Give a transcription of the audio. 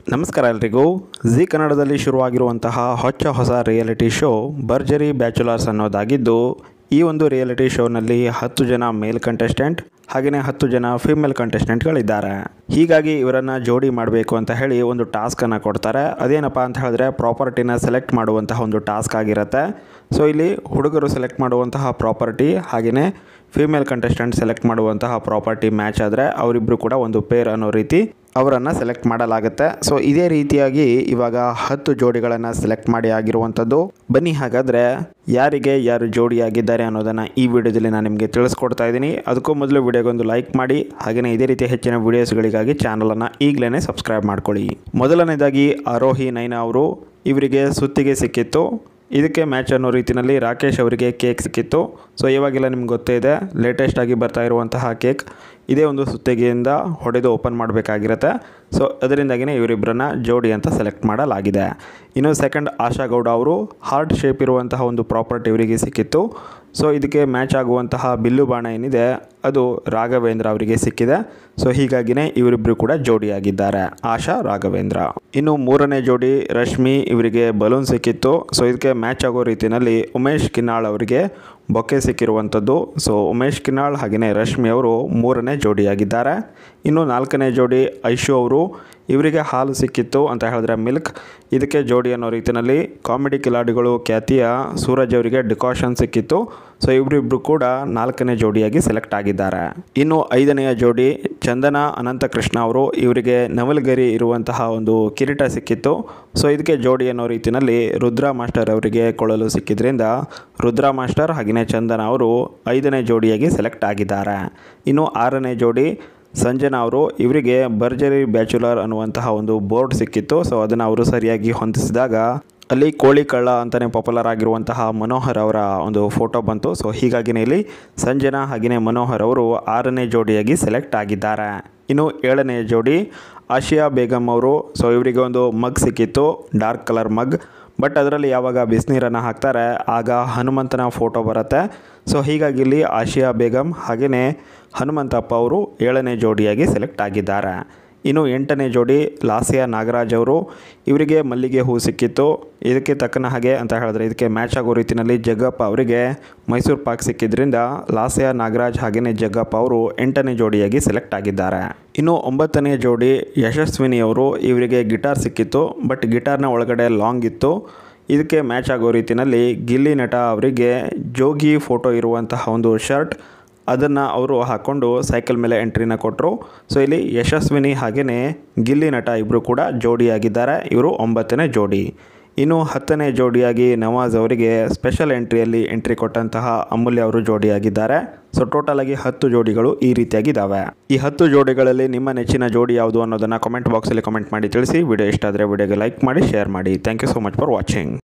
ನಮಸ್ಕಾರ ಎಲ್ರಿಗೂ. ಜಿ ಕನ್ನಡದಲ್ಲಿ ಶುರುವಾಗಿರುವಂತಹ ಹೊಸ ರಿಯಾಲಿಟಿ ಶೋ ಭರ್ಜರಿ ಬ್ಯಾಚುಲರ್ಸ್ ಅನ್ನೋದಾಗಿದ್ದು, ಈ ಒಂದು ರಿಯಾಲಿಟಿ ಶೋನಲ್ಲಿ 10 ಜನ ಮೇಲ್ ಕಂಟೆಸ್ಟೆಂಟ್ ಹಾಗೆಯೇ 10 ಜನ ಫೀಮೇಲ್ ಕಂಟೆಸ್ಟೆಂಟ್ಗಳಿದ್ದಾರೆ. ಹೀಗಾಗಿ ಇವರನ್ನು ಜೋಡಿ ಮಾಡಬೇಕು ಅಂತ ಹೇಳಿ ಒಂದು ಟಾಸ್ಕನ್ನು ಕೊಡ್ತಾರೆ. ಅದೇನಪ್ಪ ಅಂತ ಹೇಳಿದ್ರೆ ಪ್ರಾಪರ್ಟಿನ ಸೆಲೆಕ್ಟ್ ಮಾಡುವಂತಹ ಒಂದು ಟಾಸ್ಕ್ ಆಗಿರುತ್ತೆ. ಸೊ ಇಲ್ಲಿ ಹುಡುಗರು ಸೆಲೆಕ್ಟ್ ಮಾಡುವಂತಹ ಪ್ರಾಪರ್ಟಿ ಹಾಗೆಯೇ ಫೀಮೇಲ್ ಕಂಟೆಸ್ಟೆಂಟ್ ಸೆಲೆಕ್ಟ್ ಮಾಡುವಂತಹ ಪ್ರಾಪರ್ಟಿ ಮ್ಯಾಚ್ ಆದರೆ ಅವರಿಬ್ಬರು ಕೂಡ ಒಂದು ಪೇರ್ ಅನ್ನೋ ರೀತಿ ಅವರನ್ನು ಸೆಲೆಕ್ಟ್ ಮಾಡಲಾಗುತ್ತೆ. ಸೊ ಇದೇ ರೀತಿಯಾಗಿ ಇವಾಗ 10 ಜೋಡಿಗಳನ್ನು ಸೆಲೆಕ್ಟ್ ಮಾಡಿ ಆಗಿರುವಂಥದ್ದು. ಬನ್ನಿ ಹಾಗಾದರೆ ಯಾರಿಗೆ ಯಾರು ಜೋಡಿಯಾಗಿದ್ದಾರೆ ಅನ್ನೋದನ್ನು ಈ ವಿಡಿಯೋದಲ್ಲಿ ನಾನು ನಿಮಗೆ ತಿಳಿಸ್ಕೊಡ್ತಾ ಇದ್ದೀನಿ. ಅದಕ್ಕೂ ಮೊದಲು ವಿಡಿಯೋಗೊಂದು ಲೈಕ್ ಮಾಡಿ, ಹಾಗೆಯೇ ಇದೇ ರೀತಿಯ ಹೆಚ್ಚಿನ ವಿಡಿಯೋಸ್ಗಳಿಗಾಗಿ ಚಾನಲನ್ನು ಈಗಲೇ ಸಬ್ಸ್ಕ್ರೈಬ್ ಮಾಡ್ಕೊಳ್ಳಿ. ಮೊದಲನೇದಾಗಿ ಆರೋಹಿ ನೈನಾ ಅವರು, ಇವರಿಗೆ ಸುತ್ತಿಗೆ ಸಿಕ್ಕಿತ್ತು. ಇದಕ್ಕೆ ಮ್ಯಾಚ್ ಅನ್ನೋ ರೀತಿಯಲ್ಲಿ ರಾಕೇಶ್ ಅವರಿಗೆ ಕೇಕ್ ಸಿಕ್ಕಿತ್ತು. ಸೊ ಇವಾಗೆಲ್ಲ ನಿಮ್ಗೆ ಗೊತ್ತೇ ಇದೆ, ಲೇಟೆಸ್ಟ್ ಆಗಿ ಬರ್ತಾ ಇರುವಂತಹ ಕೇಕ್ ಇದೇ ಒಂದು ಸುತ್ತಿಗೆಯಿಂದ ಹೊಡೆದು ಓಪನ್ ಮಾಡಬೇಕಾಗಿರುತ್ತೆ. ಸೊ ಅದರಿಂದಾಗಿಯೇ ಇವರಿಬ್ಬರನ್ನ ಜೋಡಿ ಅಂತ ಸೆಲೆಕ್ಟ್ ಮಾಡಲಾಗಿದೆ. ಇನ್ನು ಸೆಕೆಂಡ್ ಆಶಾ ಗೌಡ ಅವರು, ಹಾರ್ಟ್ ಶೇಪ್ ಇರುವಂತಹ ಒಂದು ಪ್ರಾಪರ್ಟಿ ಇವರಿಗೆ ಸಿಕ್ಕಿತ್ತು. ಸೊ ಇದಕ್ಕೆ ಮ್ಯಾಚ್ ಆಗುವಂತಹ ಬಿಲ್ಲು ಬಾಣ ಏನಿದೆ ಅದು ರಾಘವೇಂದ್ರ ಅವರಿಗೆ ಸಿಕ್ಕಿದೆ. ಸೊ ಹೀಗಾಗಿಯೇ ಇವರಿಬ್ಬರು ಕೂಡ ಜೋಡಿಯಾಗಿದ್ದಾರೆ, ಆಶಾ ರಾಘವೇಂದ್ರ. ಇನ್ನು ಮೂರನೇ ಜೋಡಿ ರಶ್ಮಿ, ಇವರಿಗೆ ಬಲೂನ್ ಸಿಕ್ಕಿತ್ತು. ಸೊ ಇದಕ್ಕೆ ಮ್ಯಾಚ್ ಆಗೋ ರೀತಿಯಲ್ಲಿ ಉಮೇಶ್ ಕಿನ್ನಾಳ್ ಅವರಿಗೆ ಬೊಕ್ಕೆ ಸಿಕ್ಕಿರುವಂಥದ್ದು. ಸೊ ಉಮೇಶ್ ಕಿನ್ನಾಳ್ ಹಾಗೆಯೇ ರಶ್ಮಿ ಅವರು ಮೂರನೇ ಜೋಡಿಯಾಗಿದ್ದಾರೆ. ಇನ್ನು ನಾಲ್ಕನೇ ಜೋಡಿ ಐಶು ಅವರು, ಇವರಿಗೆ ಹಾಲು ಸಿಕ್ಕಿತ್ತು ಅಂತ ಹೇಳಿದ್ರೆ ಮಿಲ್ಕ್. ಇದಕ್ಕೆ ಜೋಡಿ ಅನ್ನೋ ರೀತಿಯಲ್ಲಿ ಕಾಮಿಡಿ ಕಿಲಾಡಿಗಳು ಖ್ಯಾತಿಯ ಸೂರಜ್ ಅವರಿಗೆ ಡಿಕಾಷನ್ ಸಿಕ್ಕಿತ್ತು. ಸೊ ಇವರಿಬ್ಬರು ಕೂಡ ನಾಲ್ಕನೇ ಜೋಡಿಯಾಗಿ ಸೆಲೆಕ್ಟ್ ಆಗಿದ್ದಾರೆ. ಇನ್ನು ಐದನೆಯ ಜೋಡಿ ಚಂದನ ಅನಂತಕೃಷ್ಣ ಅವರು, ಇವರಿಗೆ ನವಲಗರಿ ಇರುವಂತಹ ಒಂದು ಕಿರೀಟ ಸಿಕ್ಕಿತ್ತು. ಸೊ ಇದಕ್ಕೆ ಜೋಡಿ ಅನ್ನೋ ರೀತಿಯಲ್ಲಿ ರುದ್ರ ಮಾಸ್ಟರ್ ಅವರಿಗೆ ಕೊಳ್ಳಲು ಸಿಕ್ಕಿದ್ರಿಂದ ರುದ್ರ ಮಾಸ್ಟರ್ ಹಾಗೆಯೇ ಚಂದನ ಅವರು ಐದನೇ ಜೋಡಿಯಾಗಿ ಸೆಲೆಕ್ಟ್ ಆಗಿದ್ದಾರೆ. ಇನ್ನು ಆರನೇ ಜೋಡಿ ಸಂಜನಾ ಅವರು, ಇವರಿಗೆ ಭರ್ಜರಿ ಬ್ಯಾಚುಲರ್ ಅನ್ನುವಂತಹ ಒಂದು ಬೋರ್ಡ್ ಸಿಕ್ಕಿತ್ತು. ಸೊ ಅದನ್ನು ಅವರು ಸರಿಯಾಗಿ ಹೊಂದಿಸಿದಾಗ ಅಲ್ಲಿ ಕೋಳಿ ಕಳ್ಳ ಅಂತಲೇ ಪಾಪ್ಯುಲರ್ ಆಗಿರುವಂತಹ ಮನೋಹರ್ ಅವರ ಒಂದು ಫೋಟೋ ಬಂತು. ಸೊ ಹೀಗಾಗಿನೇ ಇಲ್ಲಿ ಸಂಜನಾ ಹಾಗೆಯೇ ಮನೋಹರ್ ಅವರು ಆರನೇ ಜೋಡಿಯಾಗಿ ಸೆಲೆಕ್ಟ್ ಆಗಿದ್ದಾರೆ. ಇನ್ನು ಏಳನೇ ಜೋಡಿ ಆಶಿಯಾ ಬೇಗಂ ಅವರು. ಸೊ ಇವರಿಗೆ ಒಂದು ಮಗ್ ಸಿಕ್ಕಿತ್ತು, ಡಾರ್ಕ್ ಕಲರ್ ಮಗ್. ಬಟ್ ಅದರಲ್ಲಿ ಯಾವಾಗ ಬಿಸಿನೀರನ್ನು ಹಾಕ್ತಾರೆ ಆಗ ಹನುಮಂತನ ಫೋಟೋ ಬರುತ್ತೆ. ಸೊ ಹೀಗಾಗಿ ಇಲ್ಲಿ ಆಶಿಯಾ ಬೇಗಂ ಹಾಗೆಯೇ ಹನುಮಂತಪ್ಪ ಅವರು ಏಳನೇ ಜೋಡಿಯಾಗಿ ಸೆಲೆಕ್ಟ್ ಆಗಿದ್ದಾರೆ. ಇನ್ನು ಎಂಟನೇ ಜೋಡಿ ಲಾಸ್ಯ ನಾಗರಾಜ್ ಅವರು, ಇವರಿಗೆ ಮಲ್ಲಿಗೆ ಹೂ ಸಿಕ್ಕಿತ್ತು. ಇದಕ್ಕೆ ತಕ್ಕನ ಹಾಗೆ ಅಂತ ಹೇಳಿದ್ರೆ ಇದಕ್ಕೆ ಮ್ಯಾಚ್ ಆಗೋ ರೀತಿಯಲ್ಲಿ ಜಗ್ಗಪ್ಪ ಅವರಿಗೆ ಮೈಸೂರು ಪಾಕ್ ಸಿಕ್ಕಿದ್ರಿಂದ ಲಾಸ್ಯ ನಾಗರಾಜ್ ಹಾಗೆಯೇ ಜಗ್ಗಪ್ಪ ಅವರು ಎಂಟನೇ ಜೋಡಿಯಾಗಿ ಸೆಲೆಕ್ಟ್ ಆಗಿದ್ದಾರೆ. ಇನ್ನು ಒಂಬತ್ತನೇ ಜೋಡಿ ಯಶಸ್ವಿನಿ ಅವರು, ಇವರಿಗೆ ಗಿಟಾರ್ ಸಿಕ್ಕಿತ್ತು. ಬಟ್ ಗಿಟಾರ್ನ ಒಳಗಡೆ ಲಾಂಗ್ ಇತ್ತು. ಇದಕ್ಕೆ ಮ್ಯಾಚ್ ಆಗೋ ರೀತಿಯಲ್ಲಿ ಗಿಲ್ಲಿ ನಟ ಅವರಿಗೆ ಜೋಗಿ ಫೋಟೋ ಇರುವಂತಹ ಒಂದು ಶರ್ಟ್ ಅದನ್ನು ಅವರು ಹಾಕ್ಕೊಂಡು ಸೈಕಲ್ ಮೇಲೆ ಎಂಟ್ರಿನ ಕೊಟ್ಟರು. ಸೊ ಇಲ್ಲಿ ಯಶಸ್ವಿನಿ ಹಾಗೆಯೇ ಗಿಲ್ಲಿ ನಟ ಇಬ್ಬರು ಕೂಡ ಜೋಡಿಯಾಗಿದ್ದಾರೆ. ಇವರು 9ನೇ ಜೋಡಿ. ಇನ್ನು 10ನೇ ಜೋಡಿಯಾಗಿ ನವಾಜ್ ಅವರಿಗೆ ಸ್ಪೆಷಲ್ ಎಂಟ್ರಿಯಲ್ಲಿ ಎಂಟ್ರಿ ಕೊಟ್ಟಂತಹ ಅಮೂಲ್ಯ ಅವರು ಜೋಡಿಯಾಗಿದ್ದಾರೆ. ಸೊ ಟೋಟಲಾಗಿ 10 ಜೋಡಿಗಳು ಈ ರೀತಿಯಾಗಿದ್ದಾವೆ. ಈ 10 ಜೋಡಿಗಳಲ್ಲಿ ನಿಮ್ಮ ನೆಚ್ಚಿನ ಜೋಡಿ ಯಾವುದು ಅನ್ನೋದನ್ನು ಕಾಮೆಂಟ್ ಬಾಕ್ಸಲ್ಲಿ ಕಾಮೆಂಟ್ ಮಾಡಿ ತಿಳಿಸಿ. ವಿಡಿಯೋ ಇಷ್ಟ ಆದರೆ ವಿಡಿಯೋಗೆ ಲೈಕ್ ಮಾಡಿ, ಶೇರ್ ಮಾಡಿ. Thank you so much for watching.